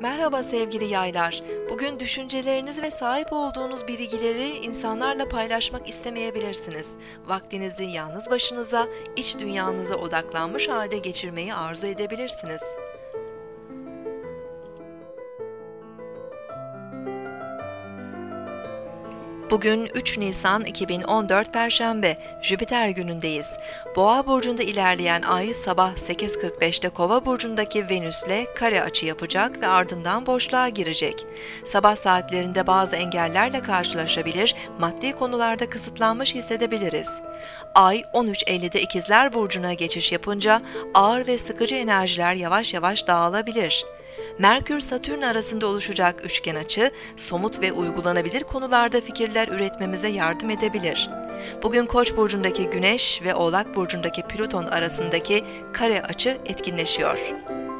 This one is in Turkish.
Merhaba sevgili yaylar. Bugün düşüncelerinizi ve sahip olduğunuz bilgileri insanlarla paylaşmak istemeyebilirsiniz. Vaktinizi yalnız başınıza, iç dünyanıza odaklanmış halde geçirmeyi arzu edebilirsiniz. Bugün 3 Nisan 2014 Perşembe, Jüpiter günündeyiz. Boğa burcunda ilerleyen Ay sabah 8.45'te Kova burcundaki Venüs'le kare açı yapacak ve ardından boşluğa girecek. Sabah saatlerinde bazı engellerle karşılaşabilir, maddi konularda kısıtlanmış hissedebiliriz. Ay 13.50'de İkizler burcuna geçiş yapınca ağır ve sıkıcı enerjiler yavaş yavaş dağılabilir. Merkür-Satürn arasında oluşacak üçgen açı, somut ve uygulanabilir konularda fikirler üretmemize yardım edebilir. Bugün Koç burcundaki Güneş ve Oğlak burcundaki Plüton arasındaki kare açı etkinleşiyor.